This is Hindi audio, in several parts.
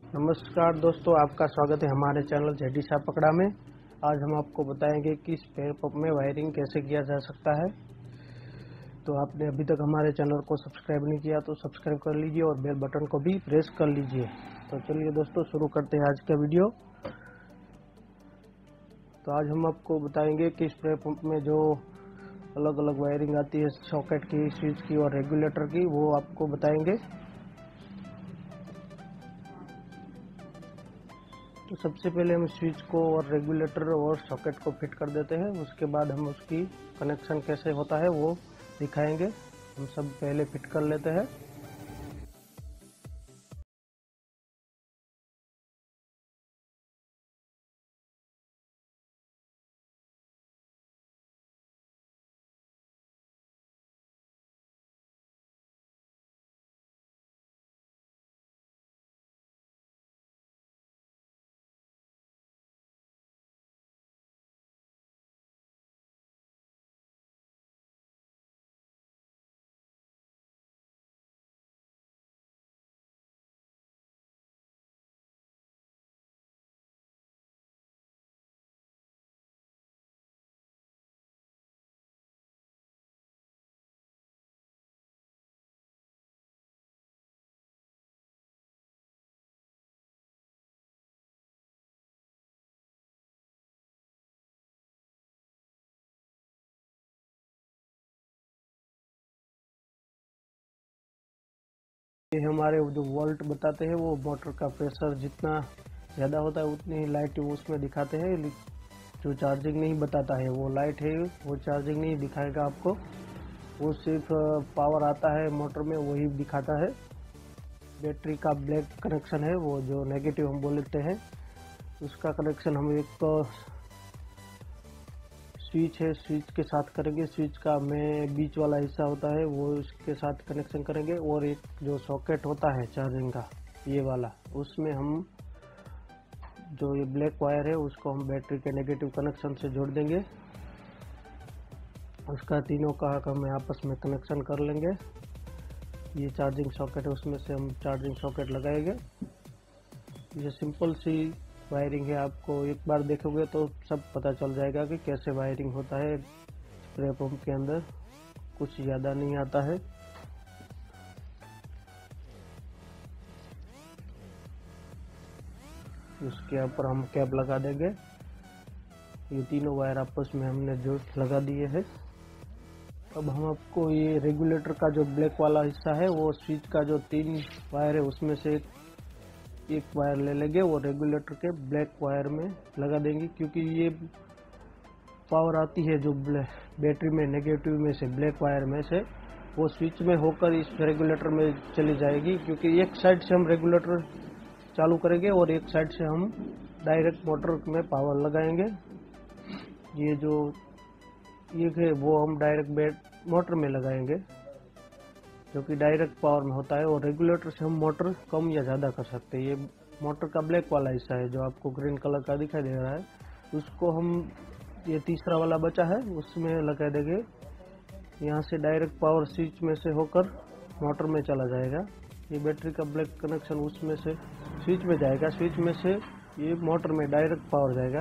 नमस्कार दोस्तों, आपका स्वागत है हमारे चैनल जेडी शाह पकड़ा में। आज हम आपको बताएंगे कि स्पेयर पंप में वायरिंग कैसे किया जा सकता है। तो आपने अभी तक हमारे चैनल को सब्सक्राइब नहीं किया तो सब्सक्राइब कर लीजिए और बेल बटन को भी प्रेस कर लीजिए। तो चलिए दोस्तों, शुरू करते हैं आज का वीडियो। तो आज हम आपको बताएंगे कि स्प्रे पंप में जो अलग अलग वायरिंग आती है, सॉकेट की, स्विच की और रेगुलेटर की, वो आपको बताएंगे। तो सबसे पहले हम स्विच को और रेगुलेटर और सॉकेट को फिट कर देते हैं। उसके बाद हम उसकी कनेक्शन कैसे होता है वो दिखाएंगे। हम सब पहले फिट कर लेते हैं। ये हमारे जो वोल्ट बताते हैं वो मोटर का प्रेशर जितना ज़्यादा होता है उतनी ही लाइट वो उसमें दिखाते हैं। जो चार्जिंग नहीं बताता है वो लाइट है, वो चार्जिंग नहीं दिखाएगा आपको। वो सिर्फ पावर आता है मोटर में वही दिखाता है। बैटरी का ब्लैक कनेक्शन है, वो जो नेगेटिव हम बोलते हैं, उसका कनेक्शन हम एक तो स्विच है, स्विच के साथ करेंगे। स्विच का में बीच वाला हिस्सा होता है वो इसके साथ कनेक्शन करेंगे। और एक जो सॉकेट होता है चार्जिंग का, ये वाला, उसमें हम जो ये ब्लैक वायर है उसको हम बैटरी के नेगेटिव कनेक्शन से जोड़ देंगे। उसका तीनों का हम आपस में कनेक्शन कर लेंगे। ये चार्जिंग सॉकेट है, उसमें से हम चार्जिंग सॉकेट लगाएंगे। ये सिंपल सी वायरिंग है। आपको एक बार देखोगे तो सब पता चल जाएगा कि कैसे वायरिंग होता है स्प्रे पंप के अंदर। कुछ ज़्यादा नहीं आता है। उसके ऊपर हम कैप लगा देंगे। ये तीनों वायर आपस में हमने जो लगा दिए हैं। अब हम आपको ये रेगुलेटर का जो ब्लैक वाला हिस्सा है, वो स्विच का जो 3 वायर है उसमें से एक वायर ले लेंगे और रेगुलेटर के ब्लैक वायर में लगा देंगे। क्योंकि ये पावर आती है जो बैटरी में नेगेटिव में से, ब्लैक वायर में से, वो स्विच में होकर इस रेगुलेटर में चली जाएगी। क्योंकि एक साइड से हम रेगुलेटर चालू करेंगे और एक साइड से हम डायरेक्ट मोटर में पावर लगाएंगे। ये जो एक है वो हम डायरेक्ट मोटर में लगाएंगे, जो कि डायरेक्ट पावर में होता है। और रेगुलेटर से हम मोटर कम या ज़्यादा कर सकते हैं। ये मोटर का ब्लैक वाला हिस्सा है जो आपको ग्रीन कलर का दिखाई दे रहा है, उसको हम, ये तीसरा वाला बचा है, उसमें लगा देंगे। यहाँ से डायरेक्ट पावर स्विच में से होकर मोटर में चला जाएगा। ये बैटरी का ब्लैक कनेक्शन उसमें से स्विच में जाएगा, स्विच में से ये मोटर में डायरेक्ट पावर जाएगा।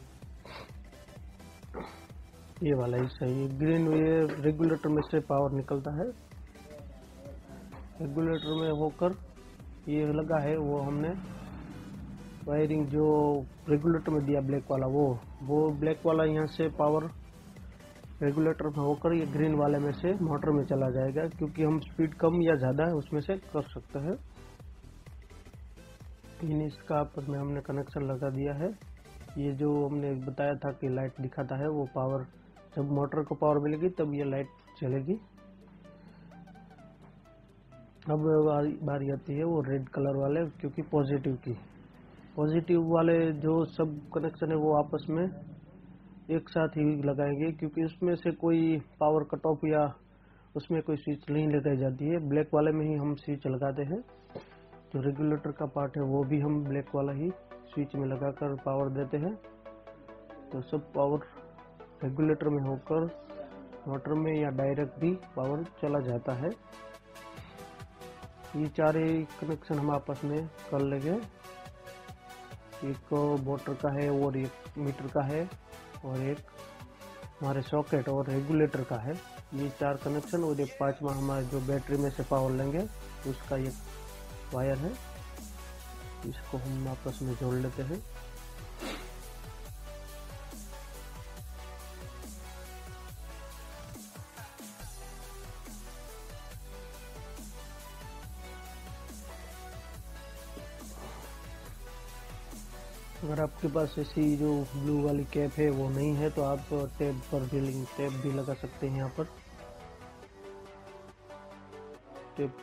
ये वाला हिस्सा, ये ग्रीन, ये रेगुलेटर में से पावर निकलता है। रेगुलेटर में होकर ये लगा है, वो हमने वायरिंग जो रेगुलेटर में दिया ब्लैक वाला, वो ब्लैक वाला यहाँ से पावर रेगुलेटर में होकर ये ग्रीन वाले में से मोटर में चला जाएगा। क्योंकि हम स्पीड कम या ज़्यादा है उसमें से कर सकते हैं। इसका आपस में हमने कनेक्शन लगा दिया है। ये जो हमने बताया था कि लाइट दिखाता है, वो पावर, जब मोटर को पावर मिलेगी तब ये लाइट चलेगी। अब बारी आती है वो रेड कलर वाले, क्योंकि पॉजिटिव वाले जो सब कनेक्शन है वो आपस में एक साथ ही लगाएंगे। क्योंकि उसमें से कोई पावर कट ऑफ या उसमें कोई स्विच नहीं लगाई जाती है। ब्लैक वाले में ही हम स्विच लगाते हैं। जो रेगुलेटर का पार्ट है वो भी हम ब्लैक वाला ही स्विच में लगाकर पावर देते हैं। तो सब पावर रेगुलेटर में होकर मोटर में या डायरेक्ट भी पावर चला जाता है। ये चार ही कनेक्शन हम आपस में कर लेंगे। एक मोटर का है और एक मीटर का है और एक हमारे सॉकेट और रेगुलेटर का है। ये चार कनेक्शन और एक पांचवा हमारे जो बैटरी में से पावर लेंगे उसका ये वायर है, इसको हम आपस में जोड़ लेते हैं। अगर आपके पास ऐसी जो ब्लू वाली कैप है वो नहीं है तो आप टेप पर ड्रिलिंग टेप भी लगा सकते हैं। यहाँ पर टेप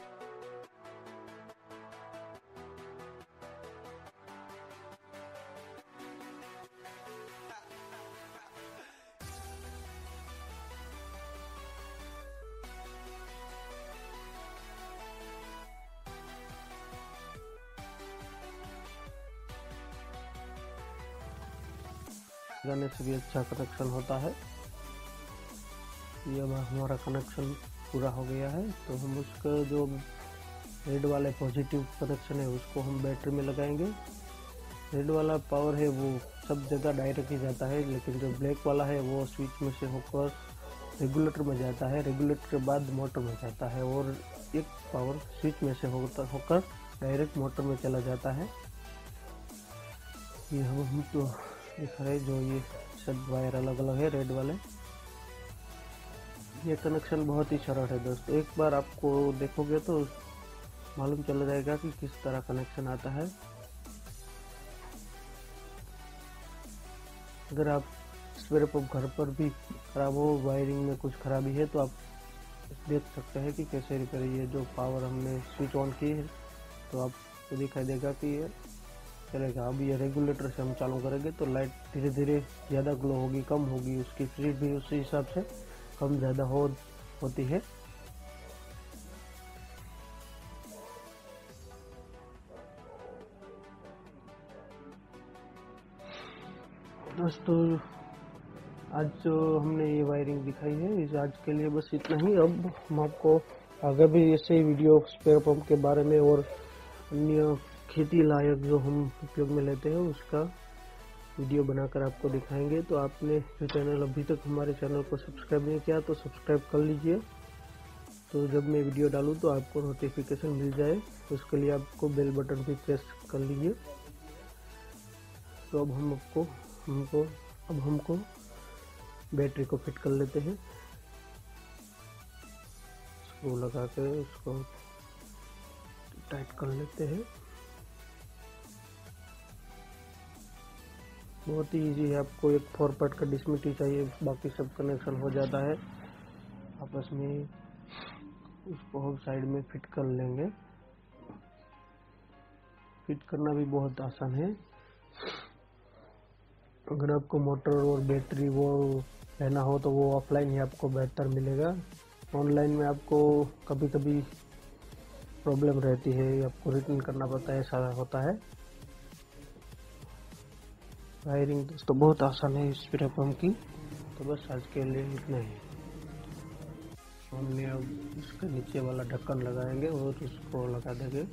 लगाने से भी अच्छा कनेक्शन होता है। ये अब हमारा कनेक्शन पूरा हो गया है, तो हम उसका जो रेड वाले पॉजिटिव कनेक्शन है उसको हम बैटरी में लगाएंगे। रेड वाला पावर है वो सब जगह डायरेक्ट ही जाता है, लेकिन जो ब्लैक वाला है वो स्विच में से होकर रेगुलेटर में जाता है, रेगुलेटर के बाद मोटर में जाता है और एक पावर स्विच में से होकर डायरेक्ट मोटर में चला जाता है। ये हम तो दिख रहे जो ये सब वायर अलग अलग है रेड वाले। ये कनेक्शन बहुत ही सरल है दोस्तों, एक बार आपको देखोगे तो मालूम चल जाएगा कि किस तरह कनेक्शन आता है। अगर आप स्पेयर पंप घर पर भी खराब हो, वायरिंग में कुछ खराबी है, तो आप देख सकते हैं कि कैसे रिपेयर। ये जो पावर हमने स्विच ऑन की है तो आपको दिखाई देगा कि ये चलेगा। अब ये रेगुलेटर से हम चालू करेंगे तो लाइट धीरे धीरे ज़्यादा ग्लो होगी, कम होगी, उसकी स्पीड भी उसी हिसाब से कम ज़्यादा होती है। दोस्तों आज जो हमने ये वायरिंग दिखाई है इस आज के लिए बस इतना ही। अब हम आपको आगे भी ऐसे वीडियो स्पेयर पंप के बारे में और अन्य खेती लायक जो हम उपयोग में लेते हैं उसका वीडियो बनाकर आपको दिखाएंगे। तो आपने जो चैनल अभी तक हमारे चैनल को सब्सक्राइब नहीं किया तो सब्सक्राइब कर लीजिए, तो जब मैं वीडियो डालूँ तो आपको नोटिफिकेशन मिल जाए। तो उसके लिए आपको बेल बटन भी प्रेस कर लीजिए। तो अब हमको बैटरी को फिट कर लेते हैं। स्क्रू लगा के उसको टाइट कर लेते हैं। बहुत ही इजी है, आपको एक 4 पार्ट का डिसमिटी चाहिए, बाकी सब कनेक्शन हो जाता है आपस में। उसको हम साइड में फिट कर लेंगे। फिट करना भी बहुत आसान है। अगर आपको मोटर और बैटरी वो लेना हो तो वो ऑफलाइन ही आपको बेहतर मिलेगा। ऑनलाइन में आपको कभी कभी प्रॉब्लम रहती है, आपको रिटर्न करना पड़ता है, ऐसा होता है। वायरिंग दोस्तों बहुत आसान है स्पेयर पंप की। तो बस आज के लिए इतना ही। हमने अब उसके नीचे वाला ढक्कन लगाएंगे और उसको लगा देंगे।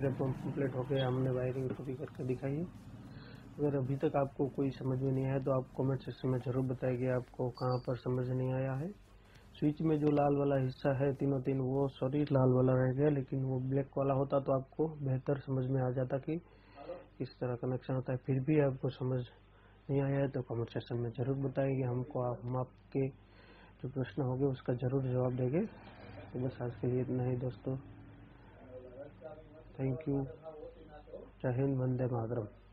स्क्रैप पंप कंप्लीट हो गया, हमने वायरिंग को भी करके दिखाई है। अगर अभी तक आपको कोई समझ में नहीं आया तो आप कमेंट सेक्शन में ज़रूर बताइए आपको कहाँ पर समझ नहीं आया है। स्विच में जो लाल वाला हिस्सा है तीनों तीन वो सॉरी लाल वाला रह गया, लेकिन वो ब्लैक वाला होता तो आपको बेहतर समझ में आ जाता कि किस तरह कनेक्शन होता है। फिर भी आपको समझ नहीं आया है तो कमेंट सेक्शन में ज़रूर बताइए, हम आपके जो प्रश्न होंगे उसका ज़रूर जवाब देंगे। तो बस आज के लिए इतना ही दोस्तों, थैंक यू, जय हिंद, वंदे मातरम।